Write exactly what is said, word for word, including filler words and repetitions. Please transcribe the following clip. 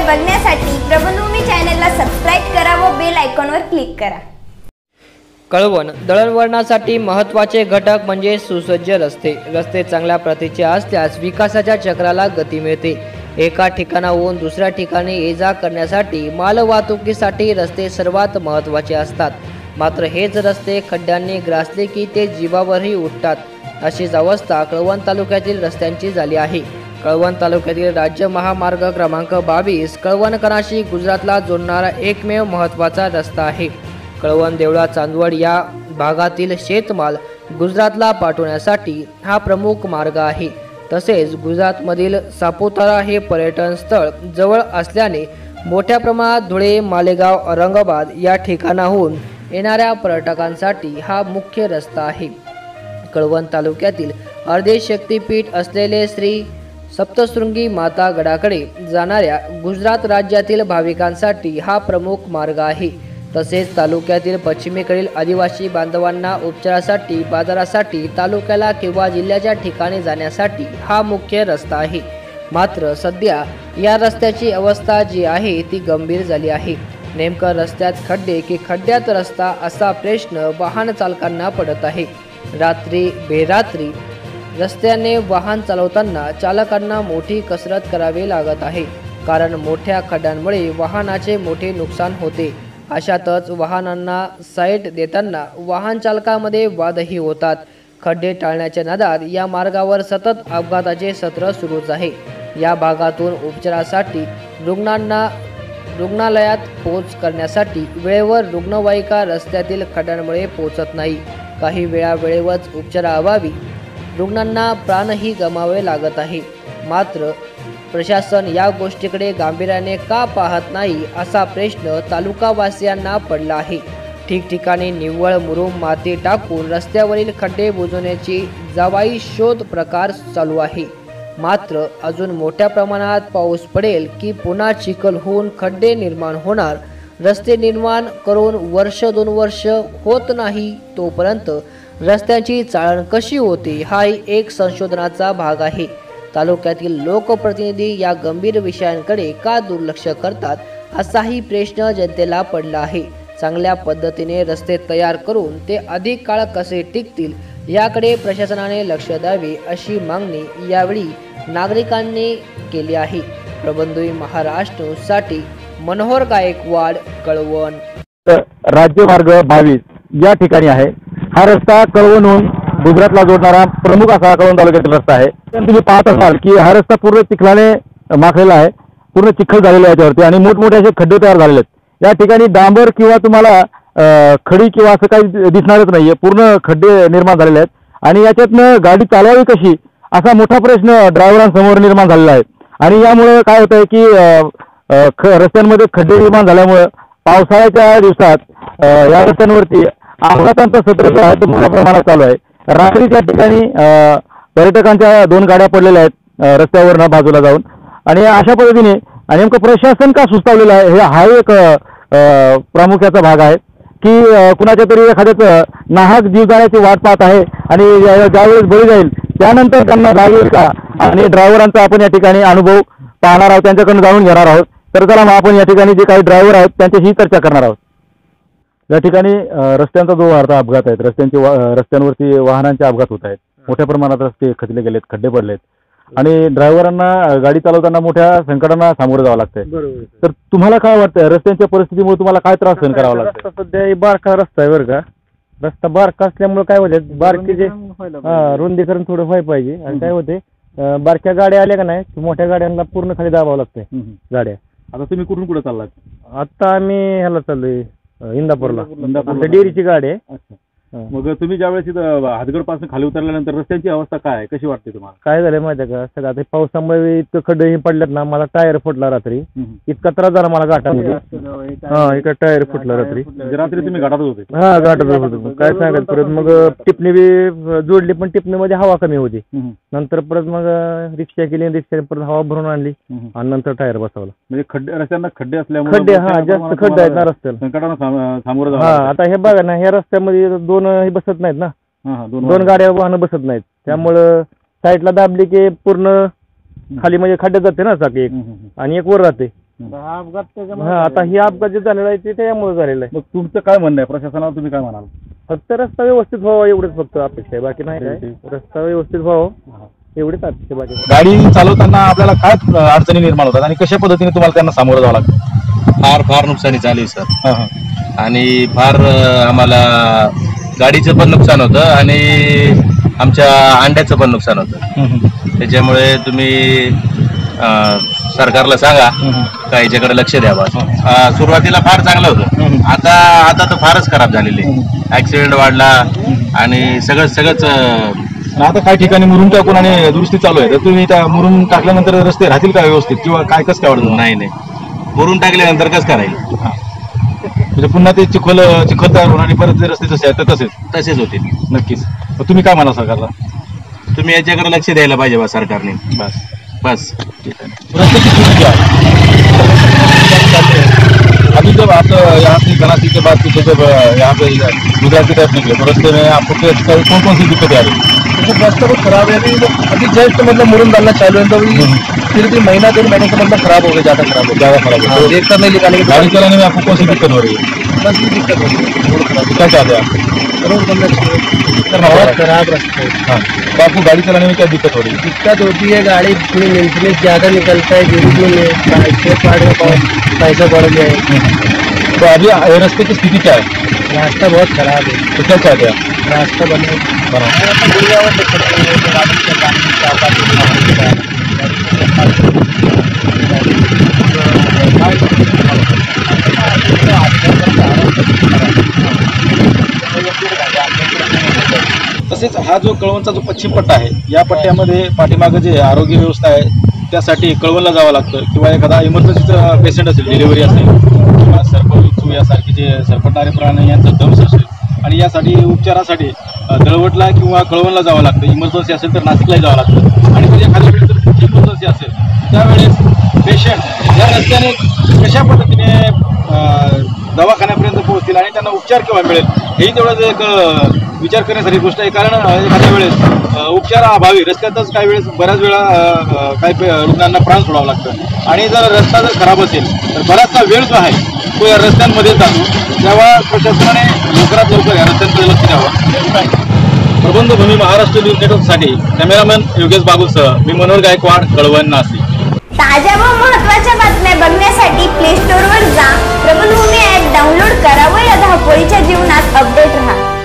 बघण्यासाठी प्रबंधभूमी चॅनलला सबस्क्राइब करा व बेल आयकॉनवर क्लिक करा। कळवण दळणवळणासाठी महत्त्वाचे घटक म्हणजे सुसज्ज रस्ते। रस्ते चांगल्या प्रतीचे असल्यास विकासाच्या चक्राला गती मिळते। एका ठिकाणाहून दुसऱ्या ठिकाणी ये जा करण्यासाठी मालवाहतुकीसाठी रस्ते सर्वात महत्त्वाचे असतात। मात्र हेच रस्ते खड्ड्यांनी ग्रासले की ते जीवावरही उठतात। अशीच अवस्था कळवण तालुक्यातील रस्त्यांची झाली आहे। कळवण तालुक्यातील राज्य महामार्ग क्रमांक बावीस कळवणकरांशी गुजरातला जोडणारा एकमेव महत्त्वाचा रस्ता आहे। कळवण देवळा चांदवड या भागातील शेतमाल गुजरातला पाठवण्यासाठी हा प्रमुख मार्ग आहे। तसेच गुजरातमधील सापुतारा हे पर्यटन स्थळ जवळ असल्याने मोठ्या प्रमाणात धुळे, मालेगाव, औरंगाबाद या ठिकाणाहून येणाऱ्या पर्यटकांसाठी हा मुख्य रस्ता आहे। कळवण तालुक्यातील अर्धे शक्तिपीठ असलेले श्री सप्तशृंगी माता गडाकडे जाणाऱ्या गुजरात राज्यातील भाविकांसाठी हा प्रमुख मार्ग आहे। तसेच तालुक्यातील पश्चिमेकडील आदिवासी बांधवांना उपचारासाठी, बाजारासाठी, तालुक्याला किंवा जिल्ह्याच्या ठिकाणी जाण्यासाठी हा मुख्य रस्ता आहे। मात्र सध्या या रस्त्याची अवस्था जी आहे ती गंभीर झाली आहे। नेमकं रस्त्यात खड्डे की खड्ड्यात रस्ता असा प्रश्न वाहन चालकांना पडत आहे। रात्री बेरात्री रस्त्याने वाहन चालवताना चालकांना मोठी कसरत करावी लागत आहे, कारण मोठ्या खड्ड्यांमुळे वाहनाचे मोठे नुकसान होते। अशातच वाहनांना साईड देताना वाहन चालकामध्ये वादही होतात। खड्डे टाळण्याच्या नादात या मार्गावर सतत अपघाताचे सत्र सुरूच आहे। या भागातून उपचारासाठी रुग्णांना रुग्णालयात पोहोच करण्यासाठी वेळेवर रुग्णवाहिका रस्त्यातील खड्ड्यांमुळे पोहोचत नाही। काही वेळा वेळेवरच उपचाराअभावी रुग्णांना प्राणही गमावे लागत आहे। मात्र प्रशासन या गोष्टीकडे गांभीर्याने का पाहत नाही असा प्रश्न तालुकावासियांना पडला आहे। ठिकठिकाणी निव्वळ मुरुम माती टाकून रस्त्यावरील खड्डे बुजवण्याची जावाई शोध प्रकार चालू आहे। मात्र अजून मोठ्या प्रमाणात पाऊस पडेल की पुन्हा चिखल होऊन खड्डे निर्माण होणार। रस्ते निर्माण करून वर्ष दोन वर्ष होत नाही तोपर्यंत रस्त्याची चाळण कशी होते हाही एक संशोधनाचा भाग आहे। तालुक्यातील लोकप्रतिनिधी या गंभीर विषयांकडे का दुर्लक्ष करतात असाही प्रश्न जनतेला पडला आहे। चांगल्या पद्धतीने रस्ते तयार करून ते अधिक काळ कसे टिकतील याकडे प्रशासनाने लक्ष द्यावे अशी मागणी यावेळी नागरिकांनी केली आहे। प्रबंधभूमी महाराष्ट्र साठी मनोहर गायकवाड, कळवण। राज्यमार्ग बावीस या ठिकाणी आहे। हा रस्ता कळवणहून गुजरातला जोडणारा प्रमुख असा कळवण तालुक्यातील रस्ता आहे। तुम्ही पाहत असाल की हा रस्ता पूर्ण चिखलाने माखलेला आहे, पूर्ण चिखल झालेला आहे याच्यावरती आणि मोठमोठे असे खड्डे तयार झालेले आहेत। या ठिकाणी डांबर किंवा तुम्हाला खडी किंवा असं काही दिसणारच नाहीये, पूर्ण खड्डे निर्माण झालेले आहेत आणि याच्यातनं गाडी चालवावी कशी असा मोठा प्रश्न ड्रायव्हरांसमोर निर्माण झालेला आहे। आणि यामुळे काय होत आहे की रस्त्यांमध्ये खड्डे निर्माण झाल्यामुळे पावसाळ्याच्या दिवसात या रस्त्यांवरती अपघातांचा सत्र जो आहे तो मोठ्या प्रमाणात चालू आहे। रात्रीच्या ठिकाणी पर्यटकांच्या दोन गाड्या पडलेल्या आहेत रस्त्यावर बाजूला जाऊन आणि अशा पद्धतीने नेमकं प्रशासन का सुस्तावलेलं आहे हे हा एक प्रामुख्याचा भाग आहे की कुणाच्या तरी एखाद्याचं नाहक जीव जाण्याची वाट पाहत आहे आणि ज्यावेळेस बळी जाईल त्यानंतर त्यांना लागेल का आणि ड्रायव्हरांचा आपण या ठिकाणी अनुभव पाहणार आहोत, त्यांच्याकडून जाणून घेणार आहोत। तर चला मग आपण या ठिकाणी जे काही ड्रायव्हर आहेत त्यांच्याशी चर्चा करणार आहोत। या ठिकाणी रस्त्यांचा जो वाढता अपघात आहेत, रस्त्यांचे रस्त्यांवरती वाहनांचे अपघात होत आहेत, मोठ्या प्रमाणात रस्ते खचले गेलेत, खड्डे पडलेत आणि ड्रायव्हरांना गाडी चालवताना मोठ्या संकटांना सामोरं जावं लागतंय। तर तुम्हाला काय वाटतंय रस्त्यांच्या परिस्थितीमुळे तुम्हाला काय त्रास सहन करावा लागतो? सध्या बारका रस्ता आहे बरं का, रस्ता बारका असल्यामुळे काय होते बारके जे रुंदीकरण थोडं व्हायला पाहिजे आणि काय होते बारक्या गाड्या आल्या का नाही मोठ्या गाड्यांना पूर्ण खाली दाबावं लागतंय गाड्या। आता तुम्ही कुठून कुठे चाललात? आता आम्ही ह्याला चाललोय इंदापूरला, डेअरीची गाडी आहे। मग तुम्ही ज्यावेळेस इथं हातगड पासून खाली उतरल्यानंतर रस्त्यांची अवस्था काय कशी वाटते तुम्हाला? काय झालंय माहिती आहे का, सगळं आता पावसामुळे इतकं खड्डे पडलेत ना, मला टायर फुटला रात्री, इतका त्रास झाला मला घाटामध्ये। हा इकडे टायर फुटला रात्री, रात्री तुम्ही घाटात होते? हा घाटात होतो। काय सांगायचं परत मग टिपणी बी जोडली पण टिपणीमध्ये हवा कमी होती। नंतर परत मग रिक्षा केली, रिक्षा परत हवा भरून आणली आणि नंतर टायर बसवला। म्हणजे खड्डे रस्त्यांना खड्डे असल्यामुळे खड्डे हा जास्त खड्डे आहेत ना रस्त्याला, संकटांना सामोरं जावं। हा आता हे बघा ना, ह्या रस्त्यामध्ये दोन हे बसत नाहीत ना, दोन गाड्या वाहनं बसत नाहीत, त्यामुळं साईडला दाबली की पूर्ण खाली म्हणजे खड्ड्यात जाते ना चाकी एक आणि एक वर राहते, हा आता ही अपघात जे झालेला आहे ते त्यामुळे झालेलं आहे. मग तुमचं काय म्हणणं आहे प्रशासनाला, तुम्ही काय म्हणाल? फक्त रस्ता व्यवस्थित व्हावा एवढंच फक्त अपेक्षा आहे, बाकी नाही काय. रस्ता व्यवस्थित व्हावा एवढीच अपेक्षा, बाकी नाही. गाडी चालवताना आपल्याला काय अडचणी निर्माण होतात आणि कशा पद्धतीने तुम्हाला त्यांना सामोरं जावं लागतं? फार फार नुकसानी झाली सर. हां हां आणि फार अ, आम्हाला गाडीचं पण नुकसान होतं आणि आमच्या अंड्याचं पण नुकसान होतं. त्याच्यामुळे तुम्ही अ, सरकारला सांगा का याच्याकडे लक्ष द्यावं. अ, सुरुवातीला फार चांगलं होतं, आता आता तर फारच खराब झालेली. ऍक्सिडेंट वाढला आणि सगळं सगळंच अ, आता काही ठिकाणी मुरुम टाकून आणि दुरुस्ती चालू आहे, तर तुम्ही त्या मुरुम टाकल्यानंतर रस्ते राहतील का व्यवस्थित, किंवा काय कसं काय वाटतं? नाही नाही भरून टाकल्यानंतर कसं करायचं? म्हणजे पुन्हा ते चिखल चिखल तयार होणार आणि परत जे रस्ते जसे आहेत ते तसेच तसेच होतील. नक्कीच. मग तुम्ही काय म्हणा सरकारला? तुम्ही याच्याकडे लक्ष द्यायला पाहिजे बा सरकारने. बस बस रस्ते की सुविधा अभी जब आप यहाँ से गनासी के बाद पीछे जब यहाँ पे गुजरात की तरफ निकले तो रस्ते में आपको कौन कौन सी दिक्कतें आ रही? रास्ता बहुत खराब है अभी. अभी जस्ट मतलब मुरुम डालना चालू है तो अभी फिर भी महीना डेढ़ महीने से मतलब खराब हो गया, ज्यादा खराब हो ज़्यादा खराब है. गया. देख कर नहीं निकालेंगे तो गाड़ी चलाने में आपको कौन सी दिक्कत हो रही है? बस ये दिक्कत हो रही है. क्या चाहते हैं आप? रोड बनना चाहिए, बहुत खराब रास्ता है. हाँ, तो आपको गाड़ी चलाने में क्या दिक्कत हो रही है? दिक्कत होती है, गाड़ी थोड़ी मेंटेनेंस ज़्यादा निकलता है, गिरने में स्पेयर पार्ट में बहुत पैसा बढ़ गया है. तो अभी ये रास्ते की स्थिति क्या है? रास्ता बहुत खराब है. तो क्या चाहते हैं आप? रास्ता बने तसेच हा जो कळवणचा जो पश्चिम पट्टा आहे, या पट्ट्यामध्ये पाठीमागं जे आरोग्य व्यवस्था आहे त्यासाठी कळवणला जावं लागतं, किंवा एखादा इमर्जन्सीचं पेशंट असेल, डिलिव्हरी असेल किंवा सर्प विच्छू यासारखे जे सरपटणारे प्राणी यांचा दंश असेल आणि यासाठी उपचारासाठी अ, दळवटला किंवा कळवणला जावं लागतं. इमर्जन्सी असेल तर नाशिकलाही जावं लागतं. आणि जर एखाद्या वेळेस जर इमर्जन्सी असेल त्यावेळेस पेशंट या रस्त्याने कशा पद्धतीने अ, दवाखान्यापर्यंत पोहोचतील आणि त्यांना उपचार केव्हा मिळेल हेही तेवढंच एक अ, विचार करण्यासारखी गोष्ट आहे. कारण अ, एखाद्या वेळेस अ, उपचाराअभावी रस्त्यातच काही वेळेस बऱ्याच वेळा अ, अ, काही पे- रुग्णांना प्राण सोडावं लागतं. आणि जर रस्ता जर खराब असेल तर बराचसा वेळ जो आहे तो या रस्त्यांमध्ये जातो. तेव्हा प्रशासनाने लवकरात लवकर या रस्त्यांकडे लक्ष द्यावं. प्रबंधभूमी महाराष्ट्र न्यूज नेटवर्कसाठी कॅमेरामॅन योगेश बागुलसह मी मनोहर गायकवाड, कळवण, नाशिक. ताज्या व महत्त्वाच्या बातम्या बघण्यासाठी प्ले स्टोअरवर जा, प्रबलभूमी ॲप डाउनलोड करा व या धावपळीच्या जीवनात अपडेट राहा.